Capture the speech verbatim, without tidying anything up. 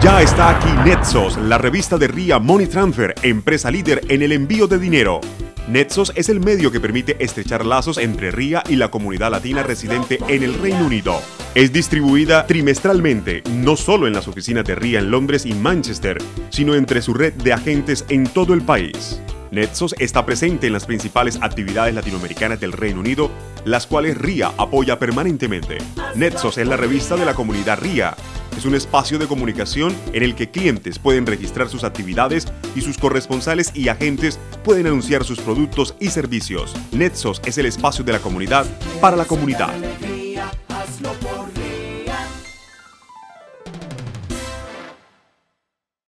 Ya está aquí Netsos, la revista de R I A Money Transfer, empresa líder en el envío de dinero. Netsos es el medio que permite estrechar lazos entre R I A y la comunidad latina residente en el Reino Unido. Es distribuida trimestralmente, no solo en las oficinas de R I A en Londres y Manchester, sino entre su red de agentes en todo el país. Netsos está presente en las principales actividades latinoamericanas del Reino Unido, las cuales R I A apoya permanentemente. Netsos es la revista de la comunidad R I A. Es un espacio de comunicación en el que clientes pueden registrar sus actividades y sus corresponsales y agentes pueden anunciar sus productos y servicios. Netsos es el espacio de la comunidad para la comunidad.